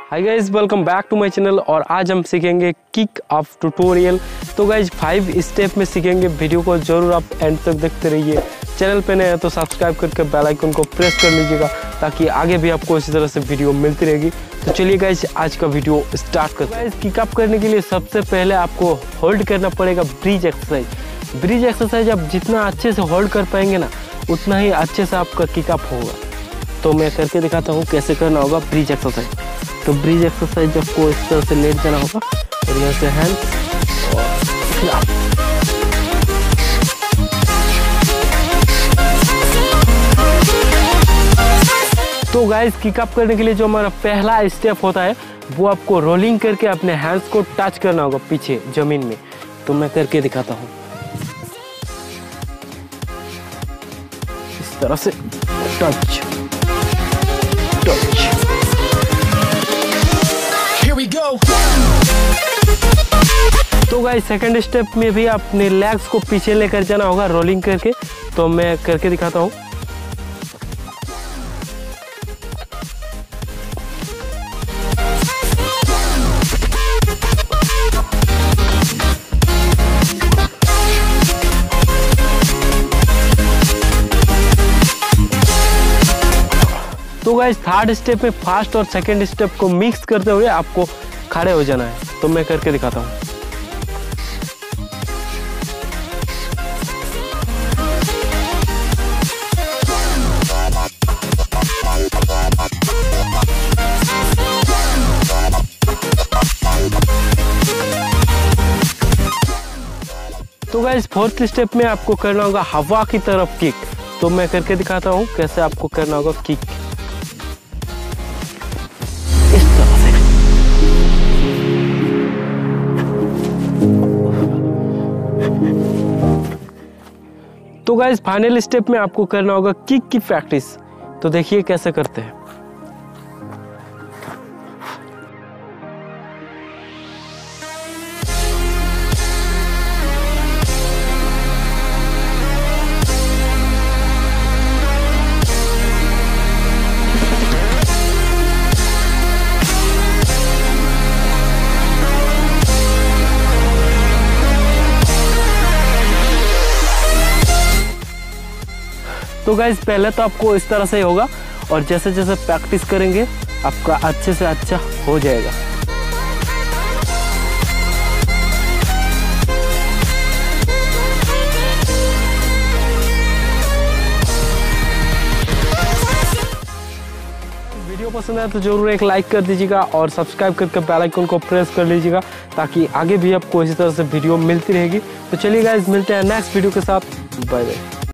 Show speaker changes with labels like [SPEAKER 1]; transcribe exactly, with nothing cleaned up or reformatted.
[SPEAKER 1] Hi guys, welcome back to my channel. और आज हम सीखेंगे किक ऑफ ट्यूटोरियल। तो गाइज फाइव स्टेप में सीखेंगे। वीडियो को जरूर आप एंड तक देखते रहिए। चैनल पे नए हैं तो सब्सक्राइब करके बेल आइकन को प्रेस कर लीजिएगा ताकि आगे भी आपको इसी तरह से वीडियो मिलती रहेगी। तो चलिए गाइज आज का वीडियो स्टार्ट करते हैं। गाइज किक अप करने के लिए सबसे पहले आपको होल्ड करना पड़ेगा ब्रिज एक्सरसाइज। ब्रिज एक्सरसाइज आप जितना अच्छे से होल्ड कर पाएंगे ना उतना ही अच्छे से आपका किक अप होगा। तो मैं करके दिखाता हूँ कैसे करना होगा ब्रिज एक्सरसाइज। तो ब्रिज एक्सरसाइज आपको इस तरह से लेट जाना होगा और यहाँ से हैंड और तो गाइस किक अप करने के लिए जो हमारा पहला स्टेप होता है वो आपको रोलिंग करके अपने हैंड्स को टच करना होगा पीछे जमीन में। तो मैं करके दिखाता हूँ इस तरह से टच टच। तो गाइस सेकंड स्टेप में भी अपने लेग्स को पीछे लेकर जाना होगा रोलिंग करके। तो मैं करके दिखाता हूँ। तो गाइस थर्ड स्टेप में फर्स्ट और सेकंड स्टेप को मिक्स करते हुए आपको खड़े हो जाना है। तो मैं करके दिखाता हूँ। तो गाइस फोर्थ स्टेप में आपको करना होगा हवा की तरफ किक। तो मैं करके दिखाता हूँ कैसे आपको करना होगा किक इस तरह से। तो गाइस फाइनल स्टेप में आपको करना होगा किक की प्रैक्टिस। तो देखिए कैसे करते हैं। तो गाइस पहले तो आपको इस तरह से ही होगा और जैसे जैसे प्रैक्टिस करेंगे आपका अच्छे से अच्छा हो जाएगा। वीडियो पसंद आए तो जरूर एक लाइक कर दीजिएगा और सब्सक्राइब करके बेल आइकन को प्रेस कर लीजिएगा ताकि आगे भी आपको इसी तरह से वीडियो मिलती रहेगी। तो चलिए गाइस मिलते हैं नेक्स्ट वीडियो के साथ। Bye bye.